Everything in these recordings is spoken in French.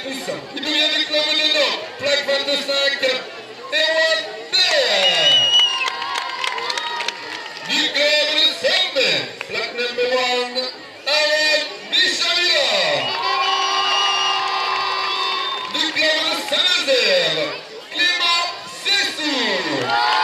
pouces. Il nous vient du club de Nantes, plaque 25, Erwan Ter. Du club de Sambé, plaque number 1, Aaron Michavila. Du club de Saint-Nazaire, Clément Sessou.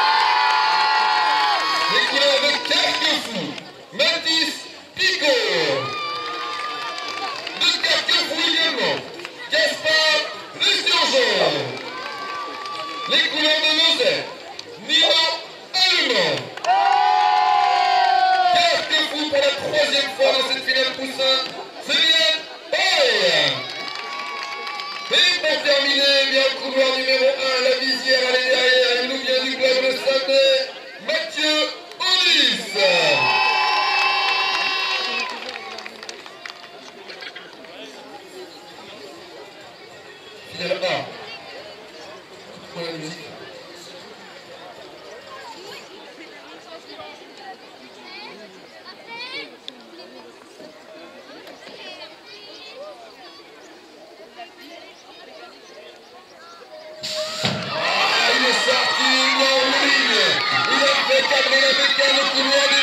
Les couleurs de Carquefou, Mathis Picot. De Carquefou également, Gaspard Lesturgeon. Les couleurs de Nozay, Nino Allemand. Carquefou pour la 3e fois dans cette finale poussin, Céline Paul. Et pour terminer, bien le couloir numéro 1, la visière, elle est derrière, il nous vient du club de Saint-Denis, Mathieu Onis. Finale 1. Pour la musique. Il est sorti, il est en ligne. Il a fait cadrer la bécane au couloir.